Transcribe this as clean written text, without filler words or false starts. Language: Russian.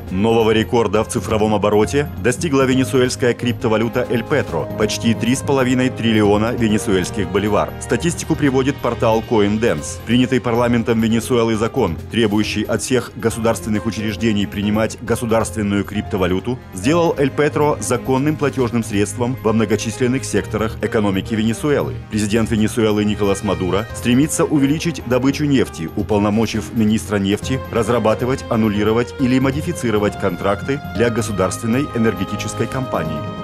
Нового рекорда в цифровом обороте достигла венесуэльская криптовалюта El Petro – почти 3,5 триллиона венесуэльских боливар. Статистику приводит портал CoinDance. Принятый парламентом Венесуэлы закон, требующий от всех государственных учреждений принимать государственную криптовалюту, сделал El Petro законным платежным средством во многочисленных секторах экономики Венесуэлы. Президент Венесуэлы Николас Мадуро стремится увеличить добычу нефти, уполномочив министра нефти разрабатывать, аннулировать или модифицировать контракты для государственной энергетической компании.